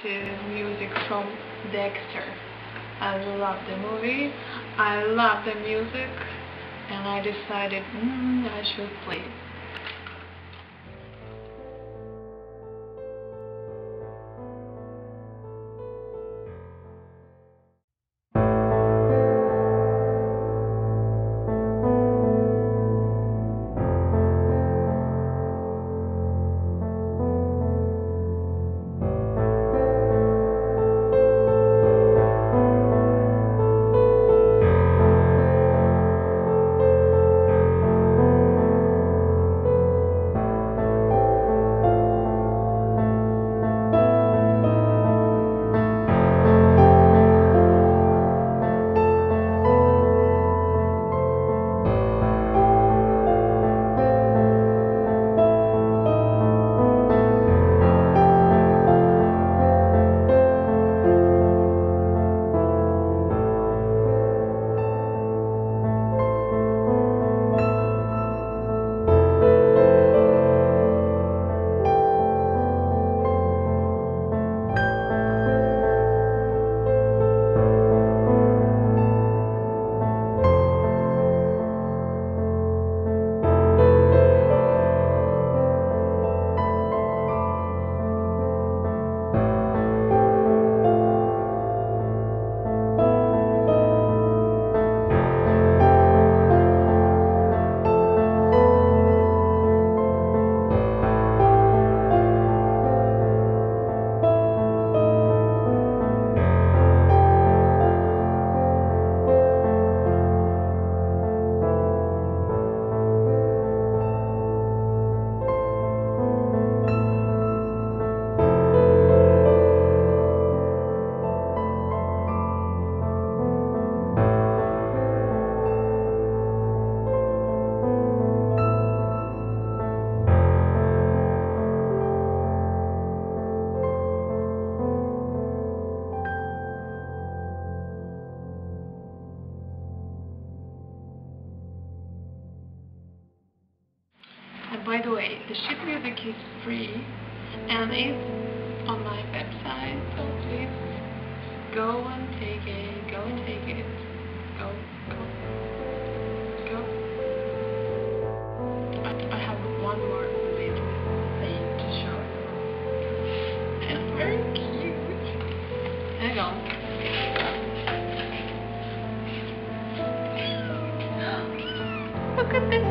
to music from Dexter. I love the movie, I love the music, and I decided I should play it. And by the way, the sheet music is free and it's on my website, so please go and take it, go and take it, go. I have one more little thing to show you. It's very cute. Hang on. Look at this